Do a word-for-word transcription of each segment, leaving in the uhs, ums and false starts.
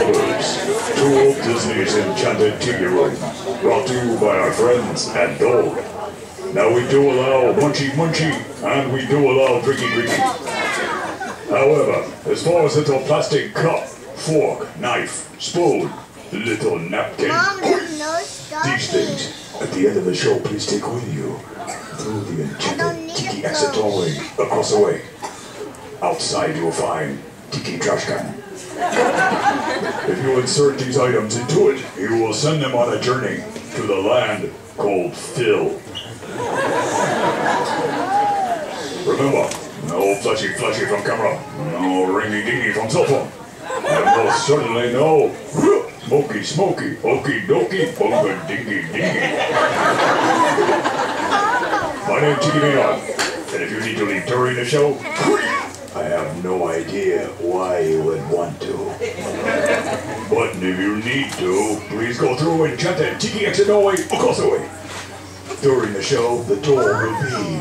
lovers to Walt Disney's Enchanted Tiki Room, brought to you by our friends at Dole. Now we do allow munchy munchy, and we do allow drinky drinky. However, as far as little plastic cup, fork, knife, spoon, little napkin, Mom, no, these things, at the end of the show, please take with you through the Enchanted Tiki exit doorway across the way. Outside you'll find Tiki trash can. If you insert these items into it, you will send them on a journey to the land called Phil. Remember, no flashy flashy from camera, no ringy dingy from cell phone, and most certainly no smoky smoky, okie dokie, bunga dingy dingy. My name's Tiki Maynard, and if you need to leave during the show, I have no idea why you would want to. But if you need to, please go through Enchanted Tiki exit doorway across the way. During the show, the door will be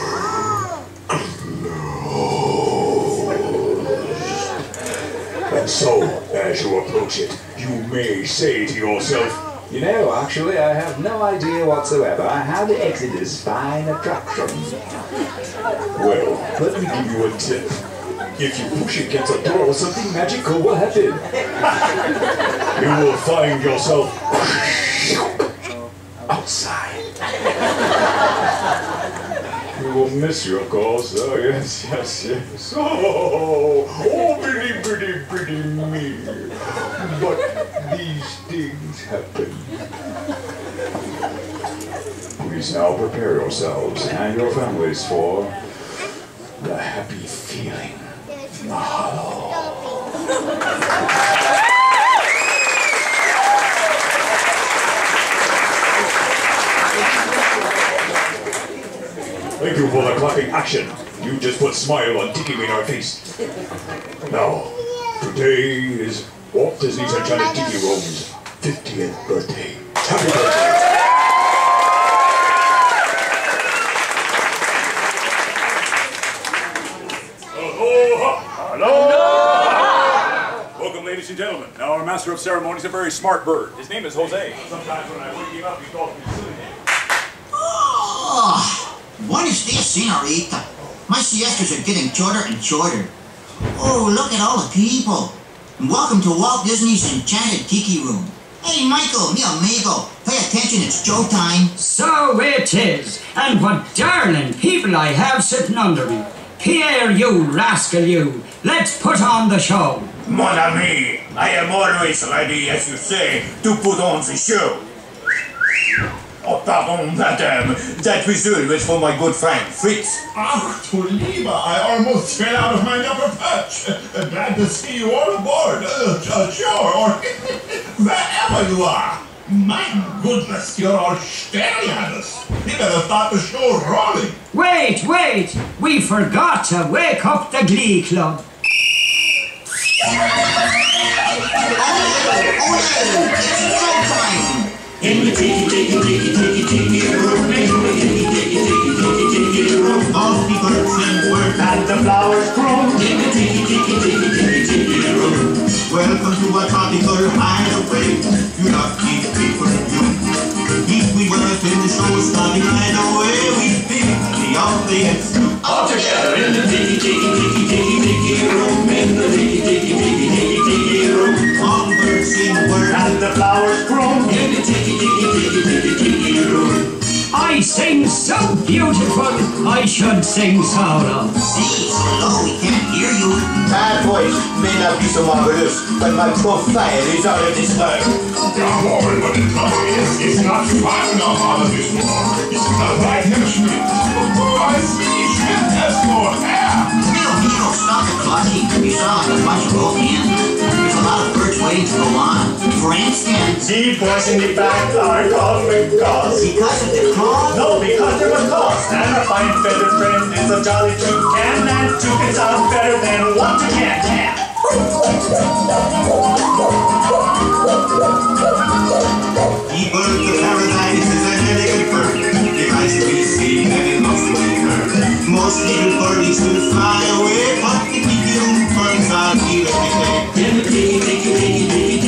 closed. And so, as you approach it, you may say to yourself, you know, actually, I have no idea whatsoever how to exit this fine attraction. Well, let me give you a tip. If you push against a door, something magical will happen. You will find yourself outside. You will miss your calls. Oh, yes, yes, yes. Oh, oh, pretty, pretty, pretty me. But these things happen. Please now prepare yourselves and your families for the happy feeling. Mahalo. Thank you for the clapping action. You just put a smile on Tiki Maynard's face. Now, today is Walt Disney's Enchanted Tiki Room's fiftieth birthday. Happy birthday! Aloha! Aloha! Welcome, ladies and gentlemen. Now, our master of ceremonies is a very smart bird. His name is Jose. Sometimes when I wake him up, he calls me silly name. Oh! Buenos dias, senorita. My siestas are getting shorter and shorter. Oh, look at all the people. And welcome to Walt Disney's Enchanted Tiki Room. Hey, Michael, mi amigo, pay attention, it's showtime. So it is. And what darling people I have sitting under me. Pierre, you rascal, you. Let's put on the show. Mon ami, I am always ready, as you say, to put on the show. Oh, pardon, madame. That whistle was for my good friend, Fritz. Ach, du Lieber, I almost fell out of my upper perch. Uh, glad to see you all aboard. Uh, uh, sure, or wherever you are. My goodness, you're all staring at us. You better start the show rolling. Wait, wait. We forgot to wake up the Glee Club. Oh, oh, it's showtime. In the tiki, tiki, tiki, tiki, tiki room, in the tiki, tiki, tiki, tiki, tiki room, all the birds sing work and the flowers grow. In the tiki, tiki, tiki, tiki, tiki room. Welcome to a tropical hideaway. You lucky people, you. If we work in the show starting right away, we pick the audience All together in the tiki, tiki, tiki, tiki, tiki room, in the tiki, tiki, tiki, tiki, tiki room. all birds sing work And the flowers grow in the tiki, tiki, tiki, tiki, tiki room. I sing so beautiful, I should sing solo. See, so low we can't hear you. My voice may not be so marvelous, but my profile is out of this world. Come on, but the trouble is, it's not fun enough out of this world. It's not right here, Schmidt. I see Schmidt has more hair. Hero, hero, stop the clucking. You sound like a bunch of old hands. There's a lot of birds waiting to go on. For instance, The boys in the back are called Macaws. because of the claw, No, because they're Macaws. And a fine feathered friend is a jolly toucan, and two can sound better than one toucan can. the bird of paradise is an elegant bird. It likes to be seen and it loves to be heard. Most little birdies will fly away, but the tiki room birds are here every day. In the tiki, tiki, tiki, tiki,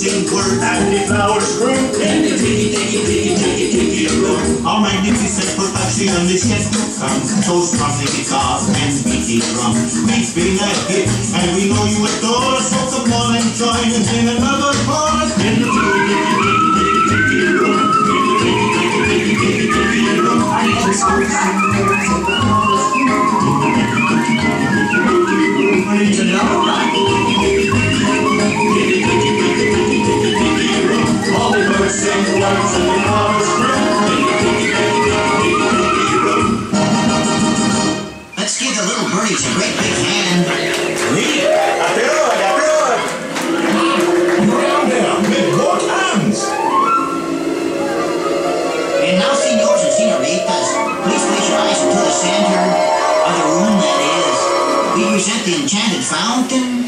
sing words. And the flowers grow In the tiki, tiki, tiki, tiki, tiki room. Our magnificent production is yet to come. So strongly because men's beating drum. Beats being a hit, and we know you adore us. So come on and join us in another chorus. In the tiki, tiki, tiki, tiki, tiki room. In the tiki, tiki, tiki, tiki room. I just want to all the birds sing words and the flowers grow. Let's give the little birdies a great big hand. Oui, applaud, applaud. Around there, with both hands. And now, senors and senoritas, please place your eyes into the center of the room that is. We present the enchanted fountain.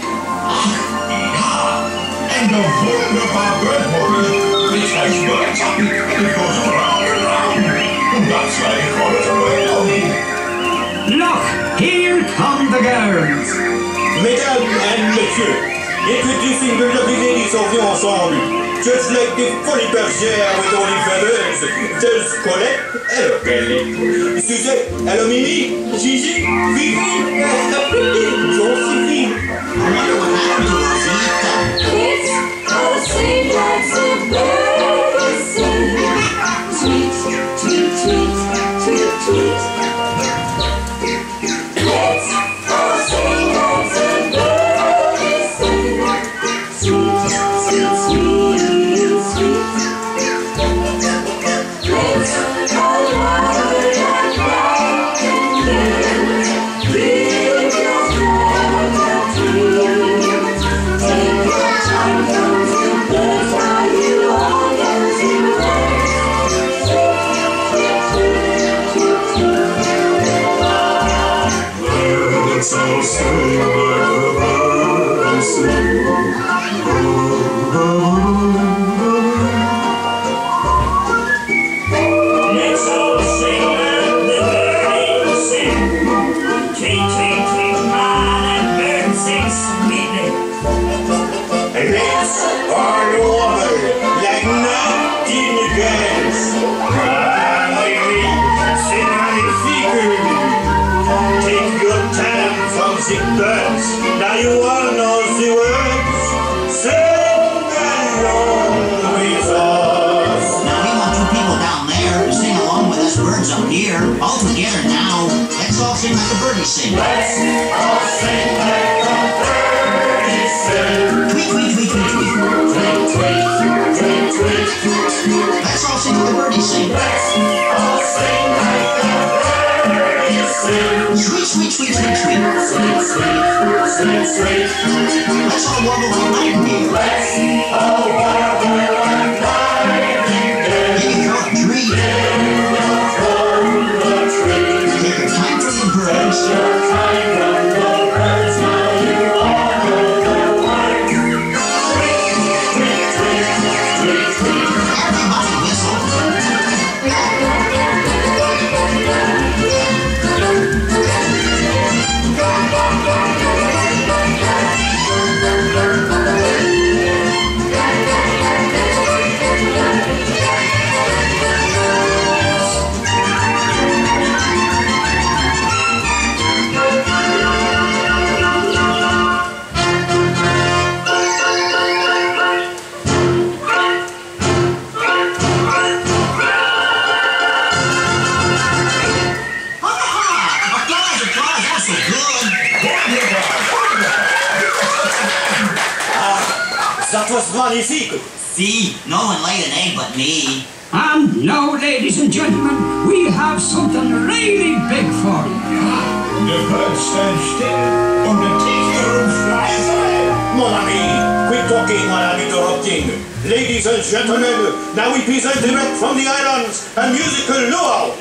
And the wunderbar bird movie, which has birds happy, and it goes round and round. That's why they call it a bird movie. Look, here come the girls. Mesdames and messieurs, introducing the lovely ladies of the ensemble. Just like the funny bergère with only feathers. There's Colette, hello Kelly. Suzette, hello Mimi. Gigi, Vivi, Josephine. I wonder what happened to Rosita. It's all sing like the birds sing. Tweet, tweet, tweet, tweet, tweet. Let's all sing like the birds sing. Sweet, sweet, sweet, sweet. Let's all water and rock and roll. Give your heart a treat. Take your time, come to birds while you are dancing away. Let's all sing like the birds sing. Let's all sing like the birds sing. Tweet, tweet, tweet, man, and birds sing sweetly. Let's all over like nightingales. Ah, oui, oui, c'est magnifique. Take your time from the birds. Now you all know the words. Sing along with us. Now we want you people down there to sing along with us birds up here. All together now. Let's all sing like the birdies sing. Let's all sing like the birdies sing. Tweet, tweet, tweet, tweet, tweet. Tweet, tweet, tweet, tweet. Let's all sing like the birdies sing. Let's all sing like the birdies sing. Sweet, sweet, sweet, sweet, sweet. Sweet, sweet, sweet, sweet. Let's all warble like nightingale. Let's all warble like nightingale. Give your throat a treat. Take your time from the birds. Your time from the birds, now you all know their words. Tweet, tweet, tweet, tweet, tweet. Everybody whistle. Applause, applause, that's so good. That was magnifique. See, no one laid an egg but me. And now, ladies and gentlemen, we have something really big for you. The birds stand still, and the tiki room flies away. Mon ami, quit talking while I'm interrupting. Ladies and gentlemen, now we present direct from the islands a musical luau.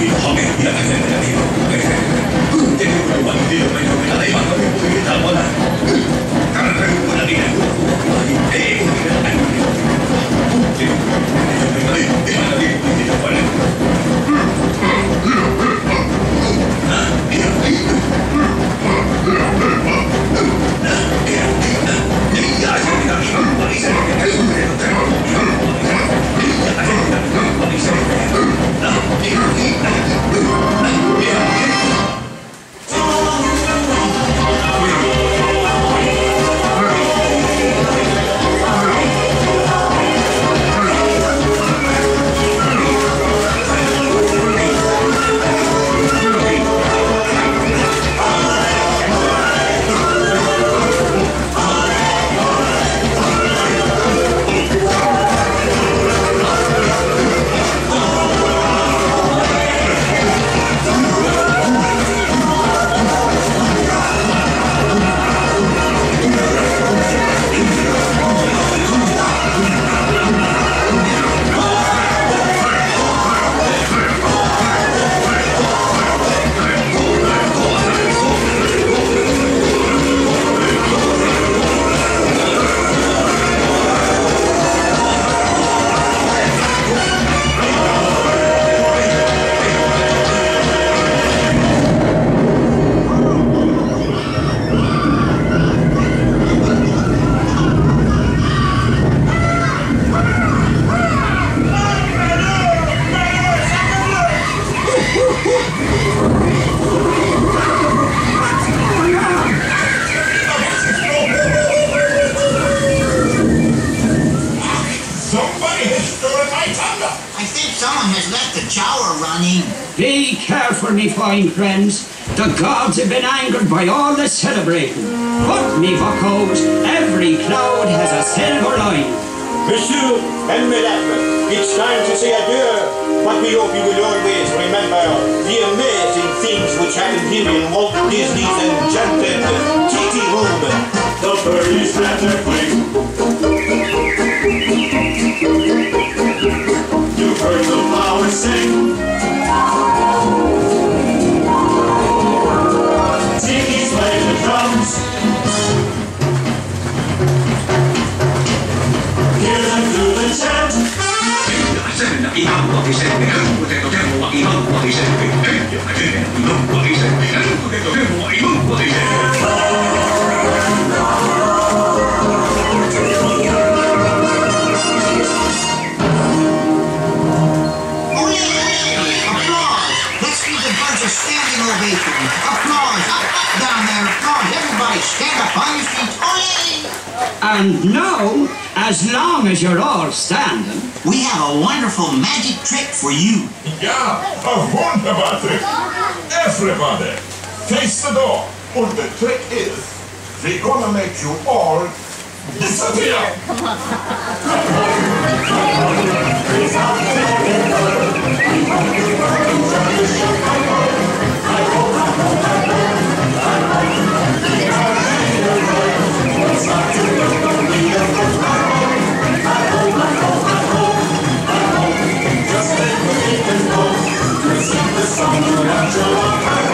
Be careful, me fine friends. The gods have been angered by all the celebrating. But, me buckos, every cloud has a silver line. Monsieur and Madame, it's time to say adieu. But we hope you will always remember the amazing things which happened here in Walt Disney's Enchanted Tiki room. The birdies plant their wings. You heard the flowers sing. Tiki's play the drums. Hear them do the chant. Stand up on your feet, ole! And now, as long as you're all standing, we have a wonderful magic trick for you. Yeah, a wunderbar trick. Everybody, face the door. And the trick is, we're gonna make you all disappear. Come on. Just think we can go. Let's keep the song around your